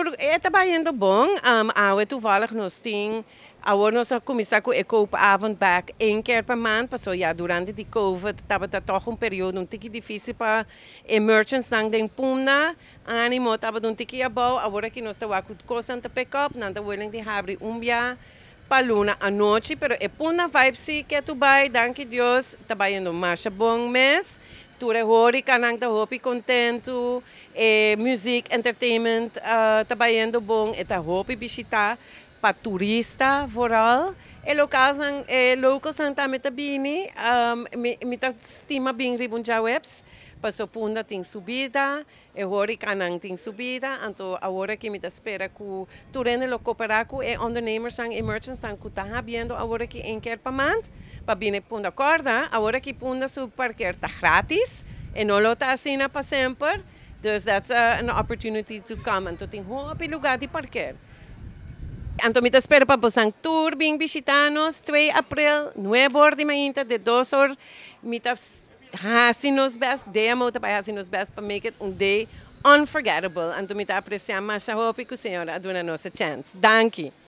estava indo bom. Toevallig nós tínhamos, agora nós começamos com a koopavond back 1 keer per maand. Passou já durante a COVID, estava toch período um pouco difícil para merchants nang den Punda. Animo estava um pouco abau. Agora que nós estamos com coisas para pick up, não estamos willing de abrir dia para luna à noite, pero Punda vibe sim que tu vai, danke Deus, estava indo mais bom mês. Ture hori kanang ta hopi contento, music, entertainment, tabayendo bom, eta hopi bisita para turista vooral. Local sang local sang ta metabini, mita estima bem ribon djawebs, paso Punda ting subida, hori kanang ting subida, anto agora que me espera ku turene lo cooperar ku ondernemers sang merchants sang ku ta habiendo agora que 1 keer per maand. Para Punda corda, agora que Punda su parquear está grátis e não lo está assim para sempre. Dus that's an opportunity to come. Então tem um lugar de parquear. Então me espera para você tour bem visitanos 2 April, 9 horas de manhã, de 2 horas. Me assim nos best, demo para assim nos best para make it day unforgettable. Então me apreciar mais a hope que a senhora dá nossa chance. Danke.